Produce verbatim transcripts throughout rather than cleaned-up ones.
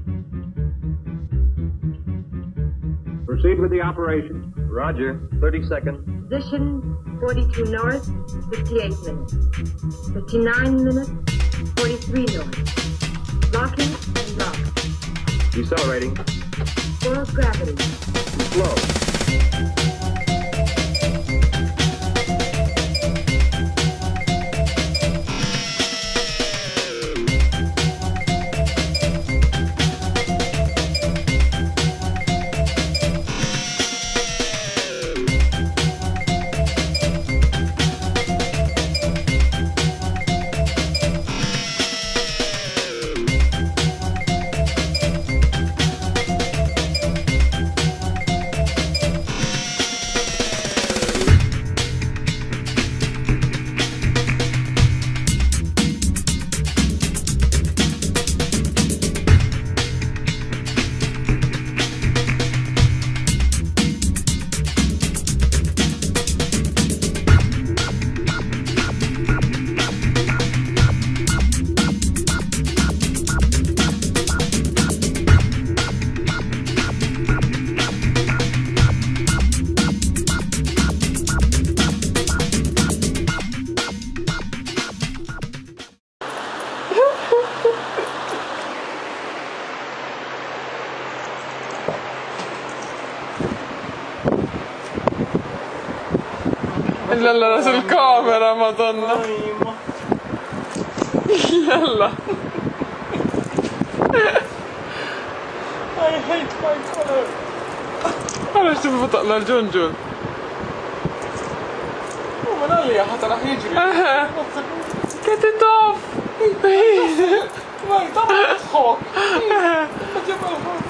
Proceed with the operation. Roger. thirty seconds. Position forty-two north, fifty-eight minutes. fifty-nine minutes, forty-three north. Locking and lock. Decelerating. Full gravity. Slow. Jävlar sul kaamera, madonna. Jävlar. I hate my color. معلش تبي بطأ للجنجون. هو من اللي حتى راح يجري. Get it off. ما طبعا خوك. ما جاب الخوك.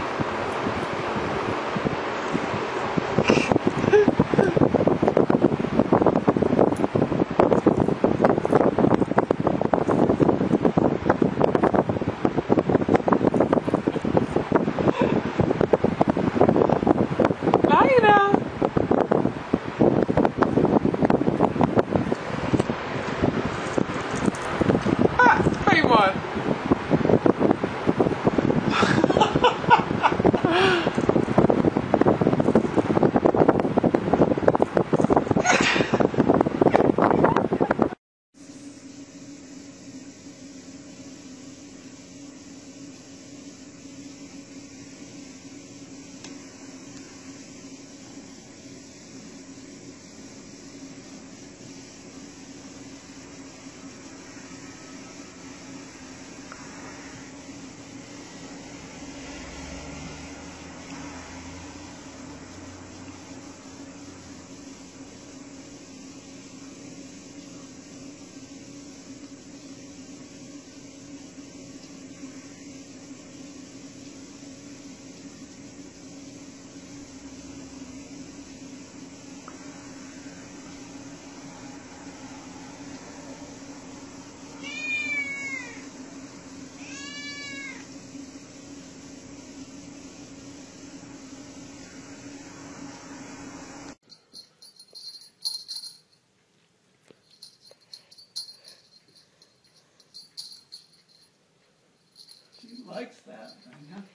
Likes that thing, huh?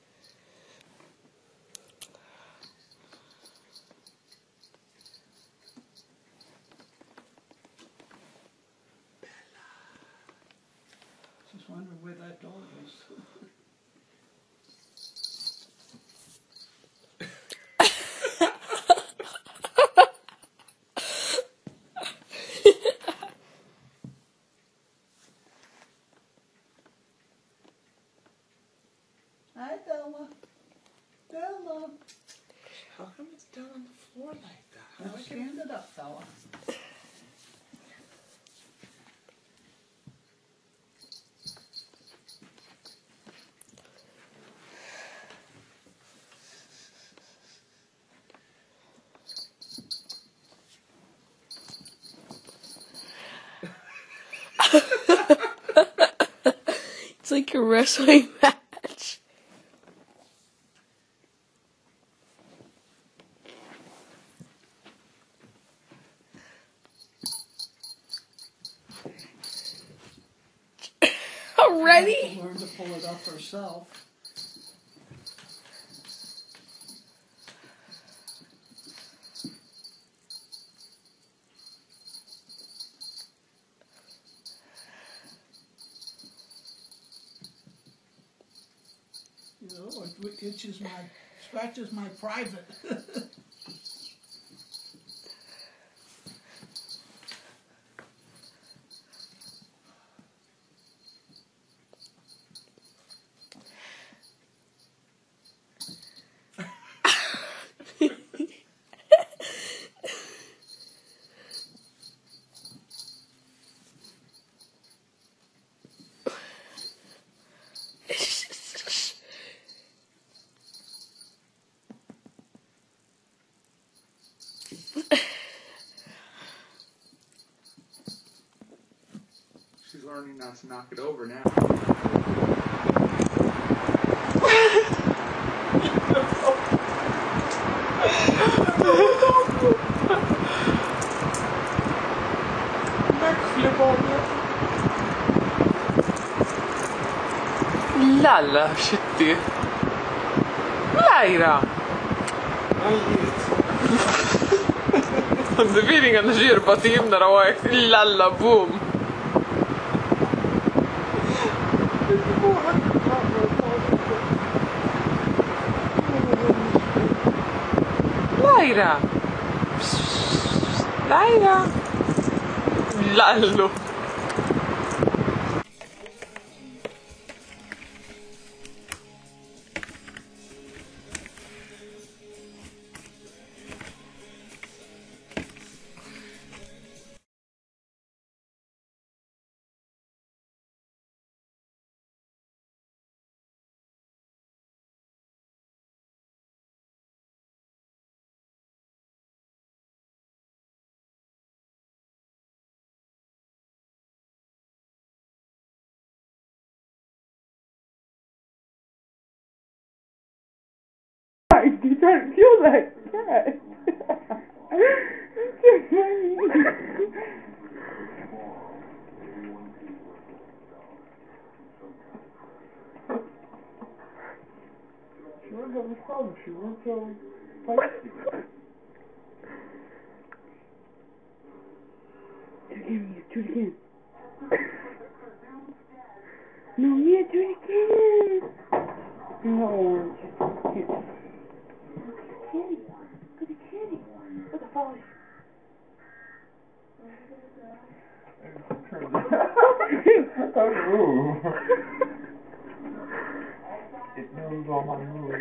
Just wondering where that dog is. Hi, Bella. Bella. How come it's down on the floor like that? How Now stand it up, fella. It's like a wrestling match. Already? Learn to pull it up herself. itches my, scratches my private. She's learning not to knock it over now. Lalla, shitty. Laira! The feeling on the sheer bottom that I walk. Lalla, boom. Laira! Laira! Lallo! You don't feel that cat. She won't have a problem. She won't tell feisty. Do it again, do it again. No, yeah, do it again. No, orange. Here. Kitty. Look at the kitty. Look at the polish. Oh, it knows all my moves.